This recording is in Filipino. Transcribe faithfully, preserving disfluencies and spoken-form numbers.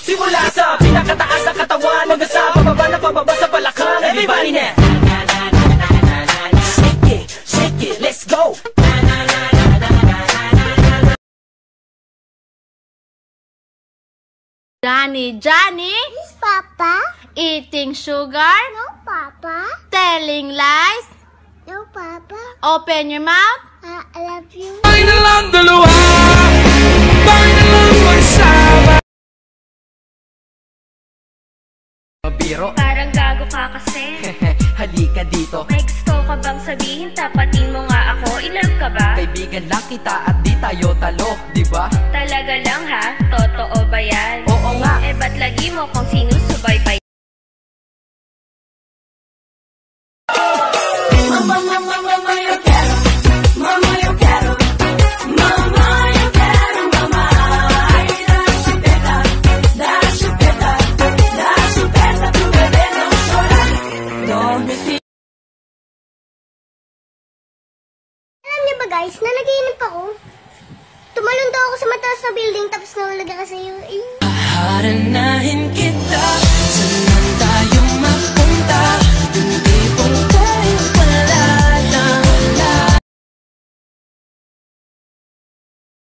Simula sa pinakataas na katawan hanggang sa pababa na pababa sa balakang. Everybody now, shake it, shake it, let's go. Johnny, Johnny? Yes, Papa? Eating sugar? No, Papa. Telling lies? No, Papa. Open your mouth? Uh, I love you. Bahay na lang dalawa, bahay na lang magsama. Biro, Parang gago ka kasi. halika dito. May gusto ka bang sabihin? Tapatin mo nga ako. Ilove ka ba? Kaibigan lang kita at di tayo talo, di ba? Talaga lang ha? Totoo ba yan? Oo nga. Eh ba't lagi mo kung sinusubaybay? Mama, mama, mama, yo quiero. Mama, yo quiero. Mama, yo quiero, mama. Ay, da chupeta, da chupeta, da chupeta, tu bebé no llora. Dorme. Alam niyo ba guys, na naginip ako. Tumalon daw ako sa mataas na building tapos nahulog ako sa iyo. Haranahin kita.